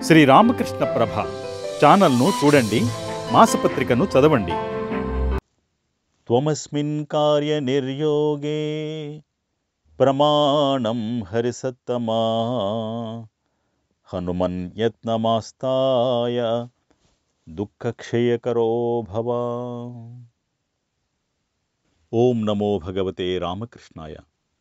శ్రీ రామకృష్ణ ప్రభ ఛానల్ను చూడండి, మాసపత్రికను చదవండి. త్వమస్మిన్ కార్య నిర్యోగే ప్రమాణం హరిసత్తమా హనుమన్ యత్నమాస్తాయ దుఃఖక్షయకరో భవ. ఓం నమో భగవతే రామకృష్ణాయ.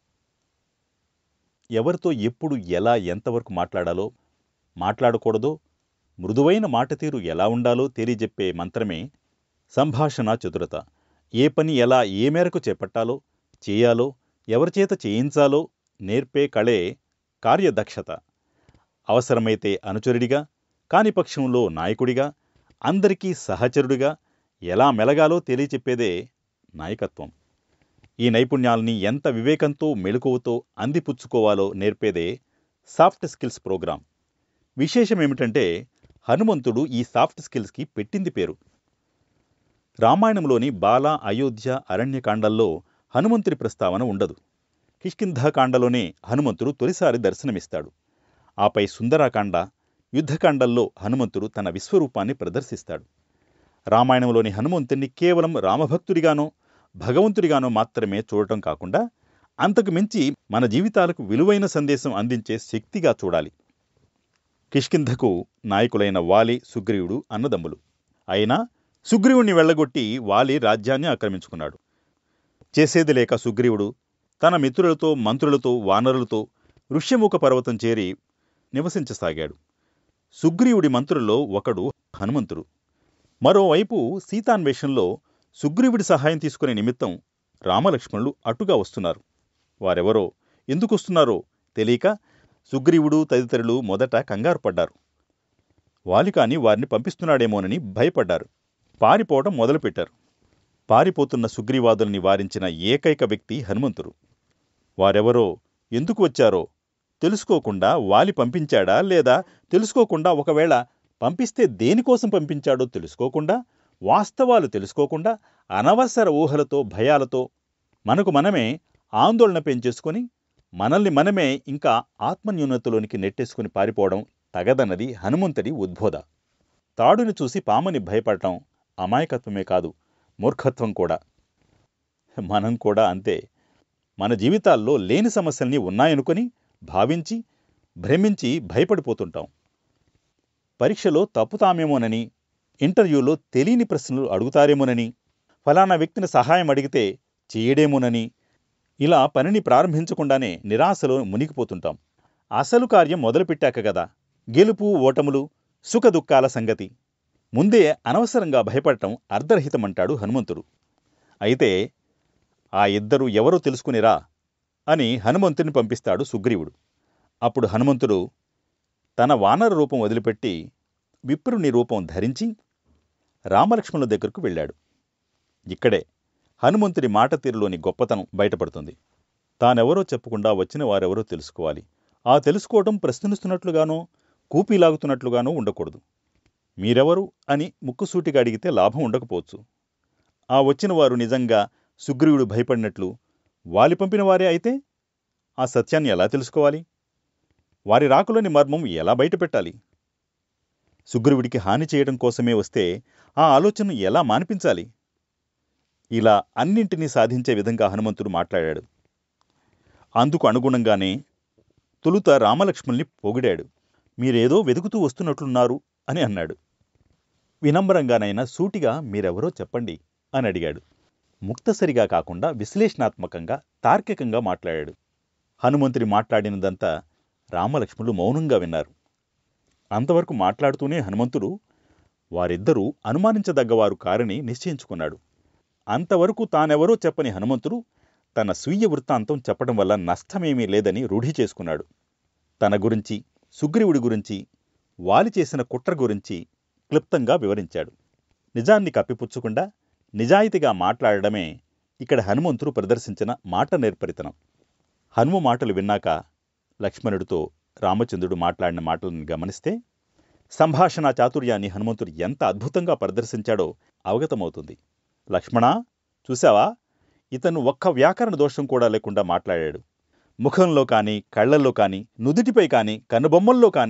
ఎవరితో ఎప్పుడు ఎలా ఎంతవరకు మాట్లాడాలో, మాట్లాడకూడదో, మృదువైన మాట తీరు ఎలా ఉండాలో తెలియజెప్పే మంత్రమే సంభాషణ చతురత. ఏ పని ఎలా ఏ మేరకు చేపట్టాలో, చేయాలో, ఎవరిచేత చేయించాలో నేర్పే కళే కార్యదక్షత. అవసరమైతే అనుచరుడిగా, కాని పక్షంలో నాయకుడిగా, అందరికీ సహచరుడిగా ఎలా మెలగాలో తెలియచెప్పేదే నాయకత్వం. ఈ నైపుణ్యాల్ని ఎంత వివేకంతో, మెళుకువతో అందిపుచ్చుకోవాలో నేర్పేదే సాఫ్ట్ స్కిల్స్ ప్రోగ్రాం. విశేషమేమిటంటే, హనుమంతుడు ఈ సాఫ్ట్ స్కిల్స్కి పెట్టింది పేరు. రామాయణంలోని బాల, అయోధ్య, అరణ్యకాండల్లో హనుమంతుడి ప్రస్తావన ఉండదు. కిష్కింధాకాండలోనే హనుమంతుడు తొలిసారి దర్శనమిస్తాడు. ఆపై సుందరాకాండ, యుద్ధకాండల్లో హనుమంతుడు తన విశ్వరూపాన్ని ప్రదర్శిస్తాడు. రామాయణంలోని హనుమంతుడిని కేవలం రామభక్తుడిగానో, భగవంతుడిగానో మాత్రమే చూడటం కాకుండా, అంతకు మించి మన జీవితాలకు విలువైన సందేశం అందించే శక్తిగా చూడాలి. కిష్కింధకు నాయకులైన వాలి, సుగ్రీవుడు అన్నదమ్ములు. అయినా సుగ్రీవుణ్ణి వెళ్ళగొట్టి వాలి రాజ్యాన్ని ఆక్రమించుకున్నాడు. చేసేది లేక సుగ్రీవుడు తన మిత్రులతో, మంత్రులతో, వానరులతో ఋష్యముఖ పర్వతం చేరి నివసించసాగాడు. సుగ్రీవుడి మంత్రుల్లో ఒకడు హనుమంతుడు. మరోవైపు సీతాన్వేషంలో సుగ్రీవుడి సహాయం తీసుకునే నిమిత్తం రామలక్ష్మణులు అటుగా వస్తున్నారు. వారెవరో, ఎందుకు వస్తున్నారో తెలియక సుగ్రీవుడు తదితరులు మొదట కంగారు పడ్డారు. వాలికాని వారిని పంపిస్తున్నాడేమోనని భయపడ్డారు. పారిపోవడం మొదలుపెట్టారు. పారిపోతున్న సుగ్రీవాదుల్ని వారించిన ఏకైక వ్యక్తి హనుమంతుడు. వారెవరో, ఎందుకు వచ్చారో తెలుసుకోకుండా వాలి పంపించాడా, లేదా తెలుసుకోకుండా, ఒకవేళ పంపిస్తే దేనికోసం పంపించాడో తెలుసుకోకుండా, వాస్తవాలు తెలుసుకోకుండా, అనవసర ఊహలతో, భయాలతో మనకు మనమే ఆందోళన పెంచేసుకొని మనల్ని మనమే ఇంకా ఆత్మన్యూనతలోనికి నెట్టేసుకుని పారిపోవడం తగదన్నది హనుమంతుడి ఉద్బోధ. తాడుని చూసి పాముని భయపడటం అమాయకత్వమే కాదు, మూర్ఖత్వం కూడా. మనం కూడా అంతే. మన జీవితాల్లో లేని సమస్యల్ని ఉన్నాయనుకొని భావించి, భ్రమించి భయపడిపోతుంటాం. పరీక్షలో తప్పుతామేమోనని, ఇంటర్వ్యూలో తెలియని ప్రశ్నలు అడుగుతారేమోనని, ఫలానా వ్యక్తిని సహాయం అడిగితే చేయడేమోనని, ఇలా పనిని ప్రారంభించకుండానే నిరాశలో మునిగిపోతుంటాం. అసలు కార్యం మొదలుపెట్టాక గదా గెలుపు, ఓటములు, సుఖదుఖాల సంగతి. ముందే అనవసరంగా భయపడటం అర్ధరహితమంటాడు హనుమంతుడు. అయితే ఆ ఇద్దరు ఎవరో తెలుసుకునిరా అని హనుమంతుడిని పంపిస్తాడు సుగ్రీవుడు. అప్పుడు హనుమంతుడు తన వానర రూపం వదిలిపెట్టి విప్రుని రూపం ధరించి రామలక్ష్మణుల దగ్గరకు వెళ్ళాడు. ఇక్కడే హనుమంతుడి మాట తీరులోని గొప్పతనం బయటపడుతుంది. తానెవరో చెప్పకుండా వచ్చిన వారెవరో తెలుసుకోవాలి. ఆ తెలుసుకోవటం ప్రశ్నిస్తున్నట్లుగానో, కూపీలాగుతున్నట్లుగానో ఉండకూడదు. మీరెవరు అని ముక్కుసూటిగా అడిగితే లాభం ఉండకపోవచ్చు. ఆ వచ్చిన వారు నిజంగా సుగ్రీవుడు భయపడినట్లు వాలి పంపిన వారే అయితే ఆ సత్యాన్ని ఎలా తెలుసుకోవాలి? వారి రాకులోని మర్మం ఎలా బయటపెట్టాలి? సుగ్రీవుడికి హాని చేయడం కోసమే వస్తే ఆ ఆలోచనను ఎలా మాన్పించాలి? ఇలా అన్నింటినీ సాధించే విధంగా హనుమంతుడు మాట్లాడాడు. అందుకు అనుగుణంగానే తొలుత రామలక్ష్మణుల్ని పొగిడాడు. మీరేదో వెతుకుతూ వస్తున్నట్లున్నారు అని అన్నాడు. వినమ్రంగానైనా సూటిగా మీరెవరో చెప్పండి అని అడిగాడు. ముక్తసరిగా కాకుండా విశ్లేషణాత్మకంగా, తార్కికంగా మాట్లాడాడు. హనుమంతుడి మాట్లాడినదంతా రామలక్ష్మణులు మౌనంగా విన్నారు. అంతవరకు మాట్లాడుతూనే హనుమంతుడు వారిద్దరూ అనుమానించదగ్గవారు కారని నిశ్చయించుకున్నాడు. అంతవరకు తానెవరో చెప్పని హనుమంతుడు తన స్వీయ వృత్తాంతం చెప్పడం వల్ల నష్టమేమీ లేదని రూఢి చేసుకున్నాడు. తన గురించి, సుగ్రీవుడి గురించి, వాలి చేసిన కుట్ర గురించి క్లుప్తంగా వివరించాడు. నిజాన్ని కప్పిపుచ్చకుండా నిజాయితీగా మాట్లాడడమే ఇక్కడ హనుమంతుడు ప్రదర్శించిన మాట నేర్పరితనం. హనుమ మాటలు విన్నాక లక్ష్మణుడితో రామచంద్రుడు మాట్లాడిన మాటలను గమనిస్తే సంభాషణ చాతుర్యాన్ని హనుమంతుడు ఎంత అద్భుతంగా ప్రదర్శించాడో అవగతమవుతుంది. లక్ష్మణా, చూశావా, ఇతను ఒక్క వ్యాకరణ దోషం కూడా లేకుండా మాట్లాడాడు. ముఖంలో కానీ, కళ్లల్లో కానీ, నుదుటిపై కానీ, కనుబొమ్మల్లో కానీ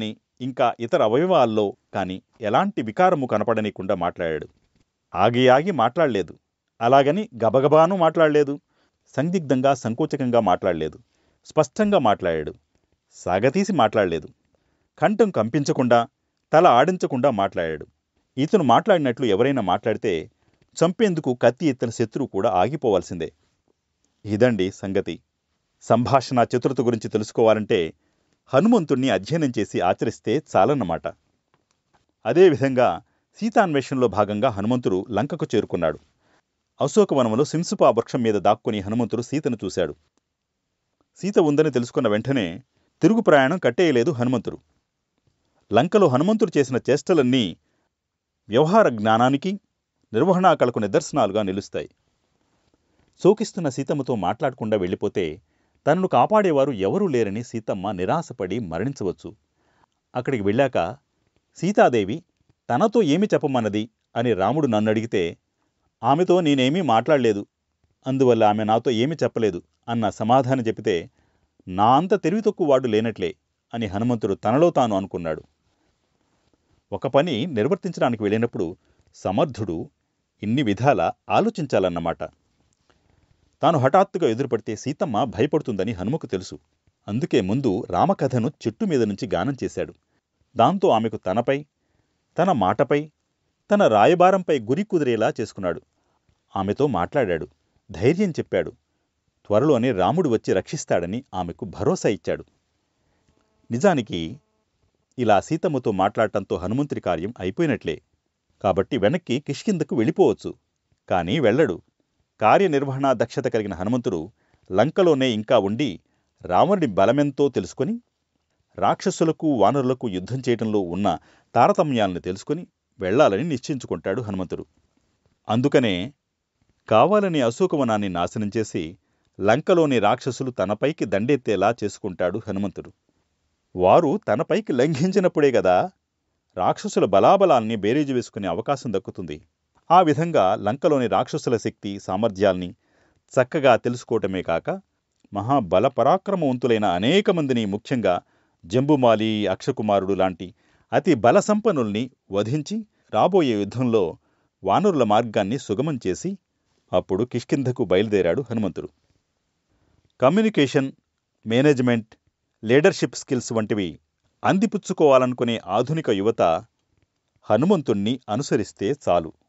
ఇంకా ఇతర అవయవాల్లో కాని ఎలాంటి వికారము కనపడనీయకుండా మాట్లాడాడు. ఆగి ఆగి మాట్లాడలేదు, అలాగని గబగబాను మాట్లాడలేదు, సందిగ్ధంగా సంకోచకంగా మాట్లాడలేదు, స్పష్టంగా మాట్లాడాడు. సాగతీసి మాట్లాడలేదు, కంఠం కంపించకుండా తల ఆడించకుండా మాట్లాడాడు. ఇతను మాట్లాడినట్లు ఎవరైనా మాట్లాడితే చంపేందుకు కత్తి ఎత్తిన శత్రువు కూడా ఆగిపోవాల్సిందే. ఇదండి సంగతి. సంభాషణ చతురత గురించి తెలుసుకోవాలంటే హనుమంతుణ్ణి అధ్యయనం చేసి ఆచరిస్తే చాలన్నమాట. అదేవిధంగా సీతాన్వేషణలో భాగంగా హనుమంతుడు లంకకు చేరుకున్నాడు. అశోకవనములో సింసుపా వృక్షం మీద దాక్కుని హనుమంతుడు సీతను చూశాడు. సీత ఉందని తెలుసుకున్న వెంటనే తిరుగు ప్రయాణం కట్టేయలేదు హనుమంతుడు. లంకలో హనుమంతుడు చేసిన చేష్టలన్నీ వ్యవహార జ్ఞానానికి, నిర్వహణా కళకు నిదర్శనాలుగా నిలుస్తాయి. శోకిస్తున్న సీతమ్మతో మాట్లాడకుండా వెళ్ళిపోతే తనను కాపాడేవారు ఎవరూ లేరని సీతమ్మ నిరాశపడి మరణించవచ్చు. అక్కడికి వెళ్ళాక సీతాదేవి తనతో ఏమి చెప్పమన్నది అని రాముడు నన్ను అడిగితే ఆమెతో నేనేమీ మాట్లాడలేదు, అందువల్ల ఆమె నాతో ఏమీ చెప్పలేదు అన్న సమాధానం చెబితే నా అంత తెలివి తక్కువ వాడు లేనట్లే అని హనుమంతుడు తనలో తాను అనుకున్నాడు. ఒక పని నిర్వర్తించడానికి వెళ్ళినప్పుడు సమర్థుడు ఇన్ని విధాల ఆలోచించాలన్నమాట. తాను హఠాత్తుగా ఎదురుపడితే సీతమ్మ భయపడుతుందని హనుమకు తెలుసు. అందుకే ముందు రామకథను చెట్టు మీద నుంచి గానం చేశాడు. దాంతో ఆమెకు తనపై, తన మాటపై, తన రాయబారంపై గురి కుదిరేలా చేసుకున్నాడు. ఆమెతో మాట్లాడాడు, ధైర్యం చెప్పాడు. త్వరలోనే రాముడు వచ్చి రక్షిస్తాడని ఆమెకు భరోసా ఇచ్చాడు. నిజానికి ఇలా సీతమ్మతో మాట్లాడటంతో హనుమంతుడి కార్యం అయిపోయినట్లే. కాబట్టి వెనక్కి కిష్కిందకు వెళ్ళిపోవచ్చు, కానీ వెళ్ళడు. కార్యనిర్వహణా దక్షత కలిగిన హనుమంతుడు లంకలోనే ఇంకా ఉండి రావణుడి బలమెంతో తెలుసుకొని, రాక్షసులకు వానరులకు యుద్ధం చేయటంలో ఉన్న తారతమ్యాలను తెలుసుకొని వెళ్లాలని నిశ్చయించుకుంటాడు హనుమంతుడు. అందుకనే కావాలని అశోకవనాన్ని నాశనం చేసి లంకలోని రాక్షసులు తనపైకి దండెత్తేలా చేసుకుంటాడు హనుమంతుడు. వారు తనపైకి లంఘించినప్పుడే గదా రాక్షసుల బలాబలాల్ని బేరీజు వేసుకునే అవకాశం దక్కుతుంది. ఆ విధంగా లంకలోని రాక్షసుల శక్తి సామర్థ్యాల్ని చక్కగా తెలుసుకోవటమే కాక మహాబల పరాక్రమవంతులైన అనేక మందిని, ముఖ్యంగా జంబుమాలి, అక్షకుమారుడు లాంటి అతి బలసంపన్నుల్ని వధించి రాబోయే యుద్ధంలో వానరుల మార్గాన్ని సుగమం చేసి అప్పుడు కిష్కింధకు బయలుదేరాడు హనుమంతుడు. కమ్యూనికేషన్, మేనేజ్మెంట్, లీడర్షిప్ స్కిల్స్ వంటివి అందిపుచ్చుకోవాలనుకునే ఆధునిక యువత హనుమంతుణ్ణి అనుసరిస్తే చాలు.